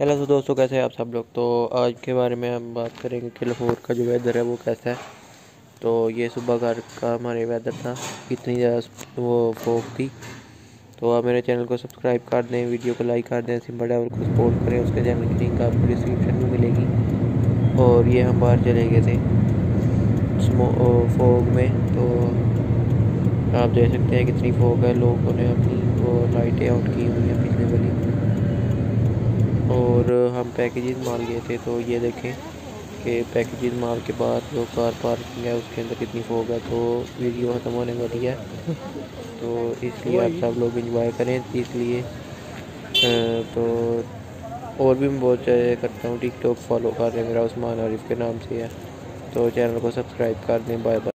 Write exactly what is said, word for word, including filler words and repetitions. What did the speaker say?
Hello तो दोस्तों, कैसे हैं आप सब लोग। तो आज के बारे में हम बात करेंगे कि लाहौर का जो वेदर है वो कैसा है। तो ये सुबह का का हमारे वेदर था, इतनी ज़्यादा वो फॉग थी। तो आप मेरे चैनल को सब्सक्राइब कर दें, वीडियो को लाइक कर दें, सिंपल डेवल को सपोर्ट करें। उसके चैनल की लिंक आपको डिस्क्रिप्शन में मिलेगी। और ये हम बाहर चले गए थे स्मो फॉग में। तो आप देख सकते हैं कितनी फॉग है। लोगों ने अपनी वो लाइटें आउट की हुई हैं पीछे वाली। और हम पैकेजेस माल गए थे, तो ये देखें कि पैकेजेस माल के बाद जो कार पार्किंग है उसके अंदर कितनी फॉग है। तो वीडियो ख़त्म होने वाली है, तो इसलिए आप सब लोग एंजॉय करें। इसलिए अ, तो और भी मैं बहुत चीज़ें करता हूँ। टिकटॉक फॉलो कर रहे हैं, मेरा उस्मान आरिफ के नाम से है। तो चैनल को सब्सक्राइब कर दें। Bye bye.